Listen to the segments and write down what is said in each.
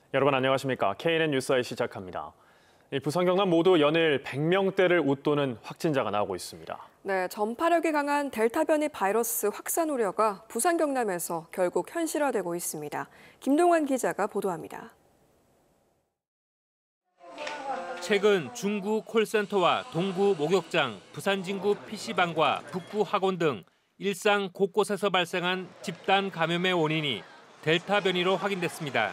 여러분 안녕하십니까? KNN 뉴스아이 시작합니다. 부산, 경남 모두 연일 100명대를 웃도는 확진자가 나오고 있습니다. 네, 전파력이 강한 델타 변이 바이러스 확산 우려가 부산, 경남에서 결국 현실화되고 있습니다. 김동환 기자가 보도합니다. 최근 중구 콜센터와 동구 목욕장, 부산 진구 PC방과 북구 학원 등 일상 곳곳에서 발생한 집단 감염의 원인이 델타 변이로 확인됐습니다.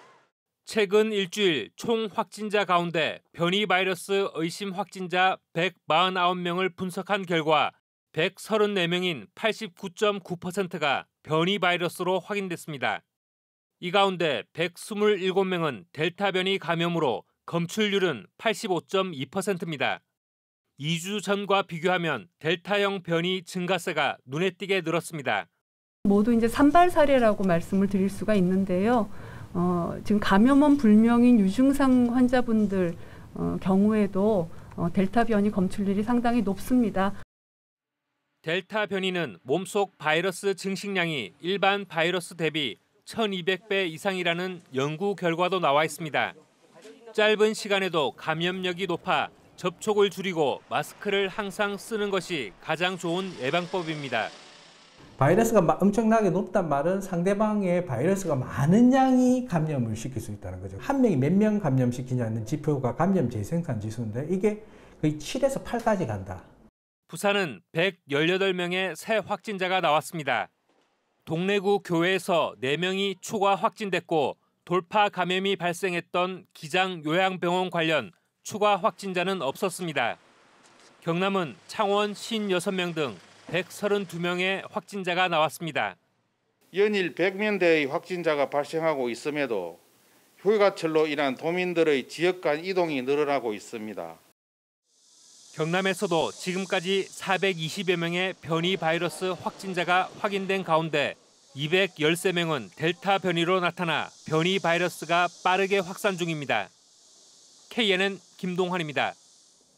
최근 일주일 총 확진자 가운데 변이 바이러스 의심 확진자 149명을 분석한 결과 134명인 89.9%가 변이 바이러스로 확인됐습니다. 이 가운데 127명은 델타 변이 감염으로 검출률은 85.2%입니다. 2주 전과 비교하면 델타형 변이 증가세가 눈에 띄게 늘었습니다. 모두 이제 산발 사례라고 말씀을 드릴 수가 있는데요. 지금 감염원 불명인 유증상 환자분들 경우에도 델타 변이 검출률이 상당히 높습니다. 델타 변이는 몸속 바이러스 증식량이 일반 바이러스 대비 1200배 이상이라는 연구 결과도 나와 있습니다. 짧은 시간에도 감염력이 높아 접촉을 줄이고 마스크를 항상 쓰는 것이 가장 좋은 예방법입니다. 바이러스가 엄청나게 높단 말은 상대방의 바이러스가 많은 양이 감염을 시킬 수 있다는 거죠. 한 명이 몇 명 감염시키냐는 지표가 감염 재생산 지수인데 이게 거의 7에서 8까지 간다. 부산은 118명의 새 확진자가 나왔습니다. 동래구 교회에서 4명이 추가 확진됐고 돌파 감염이 발생했던 기장 요양병원 관련 추가 확진자는 없었습니다. 경남은 창원 56명 등 132명의 확진자가 나왔습니다. 연일 100명대의 확진자가 발생하고 있음에도 휴가철로 인한 도민들의 지역 간 이동이 늘어나고 있습니다. 경남에서도 지금까지 420여 명의 변이 바이러스 확진자가 확인된 가운데 213명은 델타 변이로 나타나 변이 바이러스가 빠르게 확산 중입니다. KNN 김동환입니다.